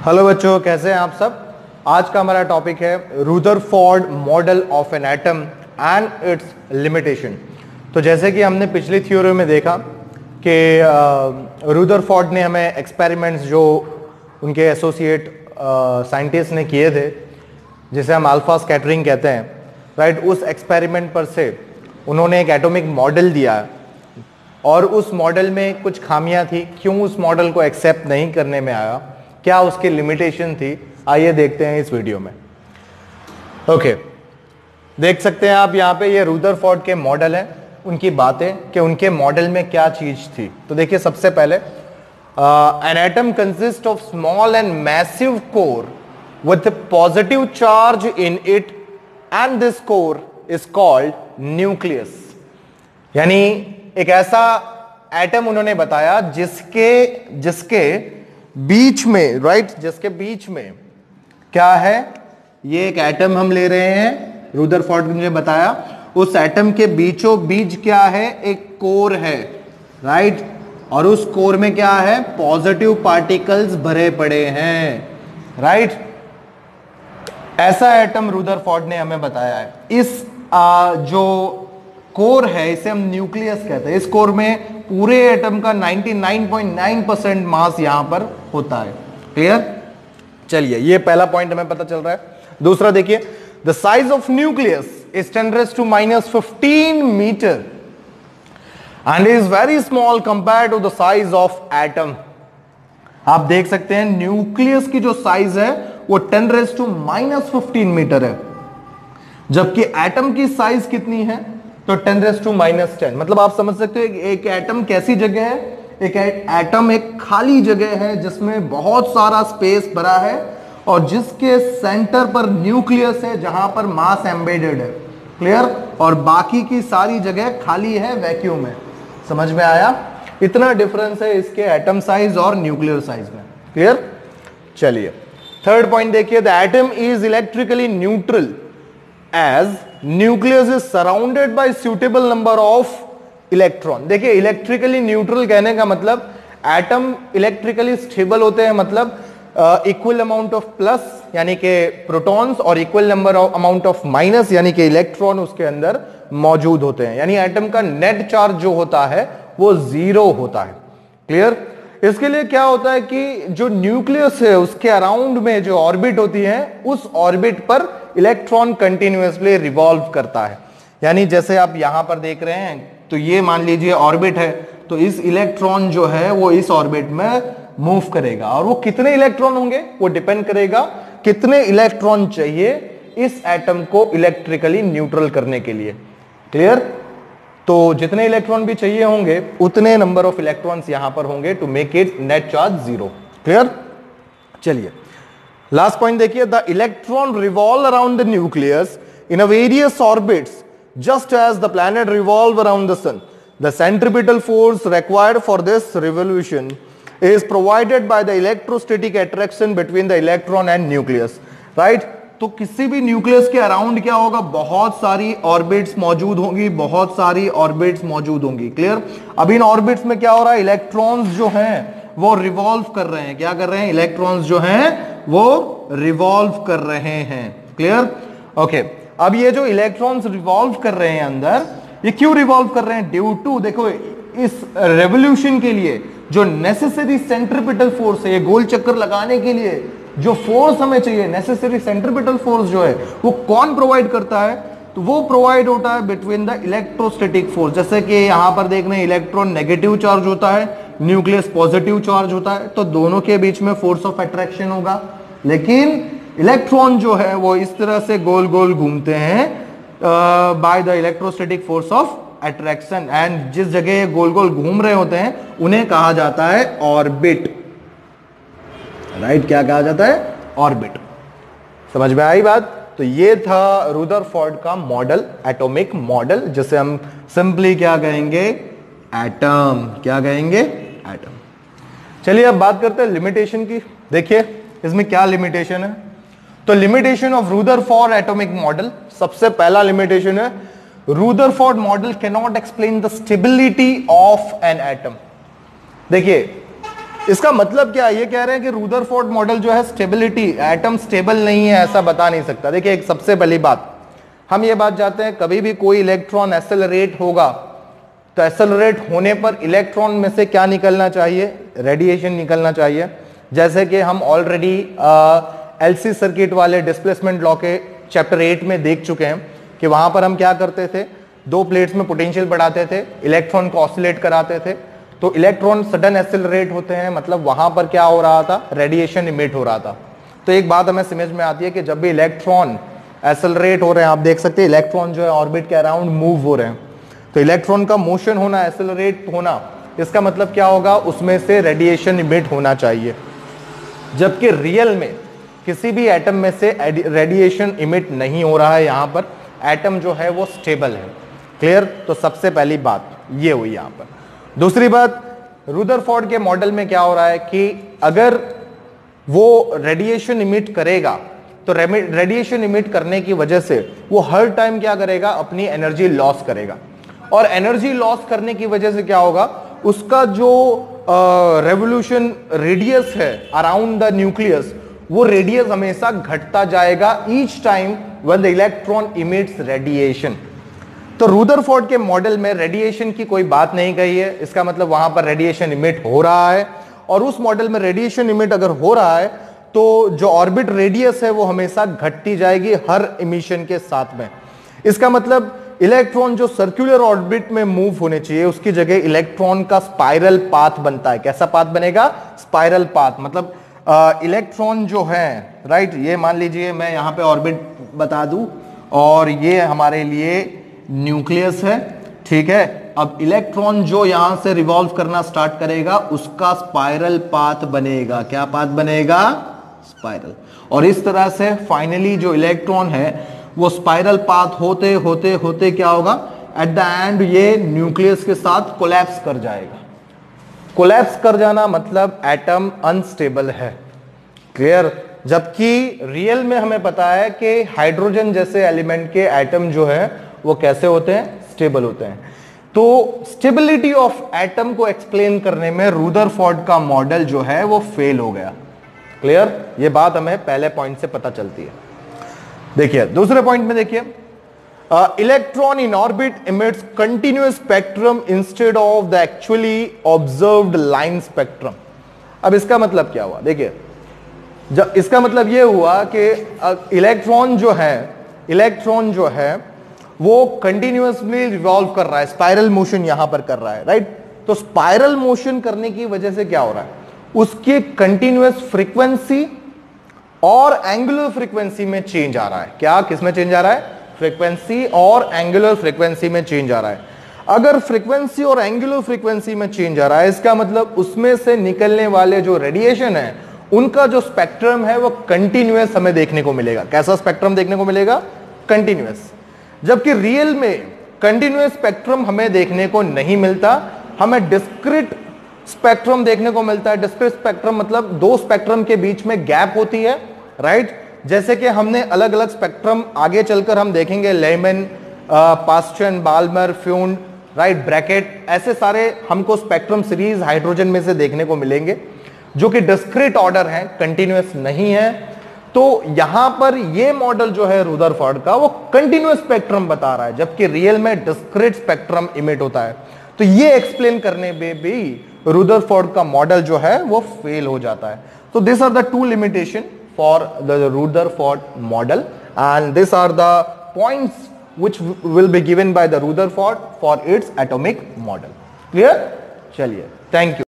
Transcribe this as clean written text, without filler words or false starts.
Hello बच्चों, कैसे हैं आप सब। आज का हमारा टॉपिक है Rutherford model of an atom and its limitation. तो जैसे कि हमने पिछली थ्योरी में देखा कि रुदरफोर्ड ने हमें एक्सपेरिमेंट्स जो उनके एसोसिएट साइंटिस्ट ने किए थे, जिसे हम अल्फा स्कैटरिंग कहते हैं, राइट। उस एक्सपेरिमेंट पर से उन्होंने एक एटॉमिक मॉडल दिया और उस मॉडल में कुछ खामियां थी। क्यों उस मॉडल को एक्सेप्ट नहीं करने में आया, क्या उसकी लिमिटेशन थी, आइए देखते हैं इस वीडियो में। ओके, देख सकते हैं आप यहाँ पे ये रुदरफोर्ड के मॉडल हैं, उनकी बातें कि उनके मॉडल में क्या चीज थी। तो देखिए, सबसे पहले an atom consist of small and massive core with positive charge in it and this core is called nucleus. यानी एक ऐसा एटम उन्होंने बताया जिसके बीच में, राइट, जिसके बीच में क्या है, ये एक एटम हम ले रहे हैं, रुदरफोर्ड ने बताया उस एटम के बीचों बीच क्या है, एक कोर है, राइट। और उस कोर में क्या है, पॉजिटिव पार्टिकल्स भरे पड़े हैं, राइट। ऐसा एटम रुदरफोर्ड ने हमें बताया है। इस जो कोर है इसे हम न्यूक्लियस कहते हैं। इस कोर में पूरे एटम का 99.9% मास यहां पर होता है। क्लियर? चलिए, ये पहला पॉइंट हमें पता चल रहा है। दूसरा देखिए, the size of nucleus is 10⁻⁻15 metre and is very small compare to the size of atom. आप देख सकते हैं न्यूक्लियस की जो साइज है वो 10⁻⁻15 मीटर है, जबकि एटम की साइज कितनी है, तो 10⁻⁻10। मतलब आप समझ सकते हो एक एटम कैसी जगह है। एक एटम एक खाली जगह है जिसमें बहुत सारा स्पेस भरा है और जिसके सेंटर पर न्यूक्लियस है जहां पर मास एम्बेडेड है। क्लियर? और बाकी की सारी जगह खाली है, वैक्यूम है। समझ में आया? इतना डिफरेंस है इसके एटम साइज और न्यूक्लियर साइज में। क्लियर? चलिए, थर्ड पॉइंट देखिए, the atom is electrically neutral as nucleus is surrounded by suitable number of electron। देखिए, इलेक्ट्रिकली न्यूट्रल कहने का मतलब एटम इलेक्ट्रिकली स्टेबल होते हैं, मतलब इक्वल अमाउंट ऑफ प्लस यानी कि प्रोटॉन्स और equal number of amount of minus यानी कि इलेक्ट्रॉन उसके अंदर मौजूद होते हैं। यानी एटम का नेट चार्ज जो होता है वो 0 होता है। क्लियर? इसके लिए क्या होता है कि जो न्यूक्लियस है उसके अराउंड में जो ऑर्बिट होती है, उस ऑर्बिट पर इलेक्ट्रॉन कंटिन्यूअसली रिवॉल्व करता है। यानी जैसे आप यहां पर देख रहे हैं, तो ये मान लीजिए ऑर्बिट है, तो इस इलेक्ट्रॉन जो है वो इस ऑर्बिट में मूव करेगा। और वो कितने इलेक्ट्रॉन होंगे वो डिपेंड करेगा कितने इलेक्ट्रॉन चाहिए इस एटम को इलेक्ट्रिकली न्यूट्रल करने के लिए। क्लियर? तो जितने इलेक्ट्रॉन भी चाहिए होंगे उतने नंबर ऑफ इलेक्ट्रॉन्स यहां पर होंगे to make it net charge 0। Clear? चलिए, लास्ट पॉइंट देखिए, the electron revolve around the nucleus in a various orbits just as the planet revolve around the sun. The centripetal force required for this revolution is provided by the electrostatic attraction between the electron and nucleus. Right? तो किसी भी nucleus के around क्या होगा, बहुत सारी orbits मौजूद होंगी, बहुत सारी ऑर्बिट्स मौजूद होंगी। क्लियर? अब इन ऑर्बिट्स में क्या हो रहा है, इलेक्ट्रॉन्स जो हैं वो रिवॉल्व कर रहे हैं। क्या कर रहे हैं? इलेक्ट्रॉन्स जो हैं वो रिवॉल्व कर रहे हैं। क्लियर? ओके, अब ये जो इलेक्ट्रॉन्स रिवॉल्व कर रहे हैं अंदर, ये क्यों रिवॉल्व कर रहे हैं? ड्यू टू, देखो, इस रेवोल्यूशन के लिए जो नेसेसरी सेंट्रीपिटल फोर्स है, ये गोल चक्कर लगाने के लिए जो फोर्स हमें चाहिए, नेसेसरी सेंट्रीपिटल फोर्स जो है वो कौन प्रोवाइड करता है, तो वो प्रोवाइड होता है बिटवीन द इलेक्ट्रोस्टैटिक फोर्स। जैसे कि यहां पर देख रहे हैं, इलेक्ट्रॉन नेगेटिव चार्ज होता है, न्यूक्लियस पॉजिटिव चार्ज होता है, तो दोनों के बीच में फोर्स ऑफ अट्रैक्शन होगा। लेकिन इलेक्ट्रॉन जो है वो इस तरह से गोल गोल घूमते हैं by the electrostatic force of attraction, and जिस जगह गोल गोल घूम रहे होते हैं उन्हें कहा जाता है ऑर्बिट। राइट? क्या कहा जाता है? ऑर्बिट। समझ में आई बात? तो ये था रुदरफोर्ड का मॉडल, एटॉमिक मॉडल, जिसे हम सिंपली क्या कहेंगे, एटम। क्या कहेंगे? एटम। चलिए अब बात करते हैं लिमिटेशन की। देखिए इसमें क्या लिमिटेशन है। तो limitation of Rutherford atomic model, सबसे पहला लिमिटेशन है, Rutherford model can not explain the stability of an atom. देखिए इसका मतलब क्या है, ये कह रहे हैं कि रुदरफोर्ड मॉडल जो है स्टेबिलिटी, एटम स्टेबल नहीं है ऐसा बता नहीं सकता। देखिए एक सबसे पहली बात, हम ये बात जानते हैं कभी भी कोई इलेक्ट्रॉन एसेलरेट होगा तो एसेलरेट होने पर इलेक्ट्रॉन में से क्या निकलना चाहिए, रेडिएशन निकलना चाहिए। जैसे कि हम ऑलरेडी एलसी सर्किट वाले डिस्प्लेसमेंट लॉ के चैप्टर 8 में देख चुके हैं कि वहां पर हम क्या करते थे, दो प्लेट्स में पोटेंशियल बढ़ाते थे, इलेक्ट्रॉन को ऑसिलेट कराते थे, तो इलेक्ट्रॉन सडन एसेलरेट होते हैं, मतलब वहां पर क्या हो रहा था, रेडिएशन इमिट हो रहा था। तो एक बात हमें समझ में आती है कि जब भी इलेक्ट्रॉन एसेलरेट हो रहे हैं, आप देख सकते हैं इलेक्ट्रॉन जो है ऑर्बिट के अराउंड मूव हो रहे हैं, तो इलेक्ट्रॉन का मोशन होना, एसेलरेट होना, इसका मतलब क्या होगा, उसमें से रेडिएशन इमिट होना चाहिए। जबकि रियल में किसी भी एटम में से रेडिएशन इमिट नहीं हो रहा है, यहां पर एटम जो है वो स्टेबल है। क्लियर? तो सबसे पहली बात ये हुई यहां पर। दूसरी बात, रुदरफोर्ड के मॉडल में क्या हो रहा है कि अगर वो रेडिएशन इमिट करेगा तो रेडिएशन इमिट करने की वजह से वो हर टाइम क्या करेगा, अपनी एनर्जी लॉस करेगा, और एनर्जी लॉस करने की वजह से क्या होगा, उसका जो रेवोल्यूशन रेडियस है अराउंड द न्यूक्लियस, वो रेडियस हमेशा घटता जाएगा each time when the electron emits radiation. तो रुदरफोर्ड के मॉडल में रेडिएशन की कोई बात नहीं कही है, इसका मतलब वहां पर रेडिएशन इमिट हो रहा है, और उस मॉडल में रेडिएशन इमिट अगर हो रहा है तो जो ऑर्बिट रेडियस है वो हमेशा घटती जाएगी हर इमिशन के साथ में। इसका मतलब इलेक्ट्रॉन जो सर्कुलर ऑर्बिट में मूव होने चाहिए उसकी जगह इलेक्ट्रॉन का स्पाइरल पाथ बनता है। कैसा पाथ बनेगा? Spiral path. मतलब इलेक्ट्रॉन जो है, राइट, ये मान लीजिए मैं यहां पे ऑर्बिट बता दूं और ये हमारे लिए न्यूक्लियस है, ठीक है। अब इलेक्ट्रॉन जो यहां से रिवॉल्व करना स्टार्ट करेगा उसका स्पाइरल पाथ बनेगा। क्या पाथ बनेगा? स्पाइरल। और इस तरह से फाइनली जो इलेक्ट्रॉन है वो स्पाइरल पाथ होते होते होते क्या होगा, एट द एंड ये न्यूक्लियस के साथ कोलैप्स कर जाएगा। कोलैप्स कर जाना मतलब एटम अनस्टेबल है। क्लियर? जबकि रियल में हमें पता है कि हाइड्रोजन जैसे एलिमेंट के एटम जो है वो कैसे होते हैं, स्टेबल होते हैं। तो स्टेबिलिटी ऑफ एटम को एक्सप्लेन करने में रुदरफोर्ड का मॉडल जो है वो फेल हो गया। क्लियर? ये बात हमें पहले पॉइंट से पता चलती है। देखिए दूसरे पॉइंट में देखिए, electron in orbit emits continuous spectrum instead of the actually observed line spectrum. अब इसका मतलब क्या हुआ? देखिए, जब इसका मतलब यह हुआ कि इलेक्ट्रॉन जो है वो कंटिन्यूअसली रिवॉल्व कर रहा है, स्पाइरल मोशन यहां पर कर रहा है, राइट। तो स्पाइरल मोशन करने की वजह से क्या हो रहा है, उसकी कंटिन्यूअस फ्रीक्वेंसी और एंगुलर फ्रीक्वेंसी में चेंज आ रहा है। क्या, किसमें चेंज आ रहा है? फ्रीक्वेंसी और एंगुलर फ्रीक्वेंसी में चेंज आ रहा है। अगर फ्रीक्वेंसी और एंगुलर फ्रीक्वेंसी में चेंज आ रहा है, इसका मतलब उसमें से निकलने वाले जो रेडिएशन है उनका जो स्पेक्ट्रम है वो कंटिन्यूअस हमें देखने को मिलेगा। कैसा स्पेक्ट्रम देखने को मिलेगा? कंटिन्यूअस। जबकि रियल में कंटिन्यूअस स्पेक्ट्रम हमें देखने को नहीं मिलता, हमें डिस्क्रीट स्पेक्ट्रम देखने को मिलता है। डिस्क्रीट स्पेक्ट्रम मतलब दो स्पेक्ट्रम के बीच में गैप होती है, राइट। जैसे कि हमने अलग अलग स्पेक्ट्रम आगे चलकर हम देखेंगे, Lyman, Paschen, Balmer, Pfund, right, Brackett, ऐसे सारे हमको स्पेक्ट्रम सीरीज हाइड्रोजन में से देखने को मिलेंगे जो कि डिस्क्रीट ऑर्डर है, कंटिन्यूअस नहीं है। तो यहां पर ये मॉडल जो है रुदरफोर्ड का वो कंटिन्यूअस स्पेक्ट्रम बता रहा है, जबकि रियल में डिस्क्रीट स्पेक्ट्रम इमिट होता है। तो ये एक्सप्लेन करने में भी रुदरफोर्ड का मॉडल जो है वो फेल हो जाता है। तो this are the two limitation for the Rutherford model and this are the points which will be given by the Rutherford for its atomic model. Clear? चलिए, thank you.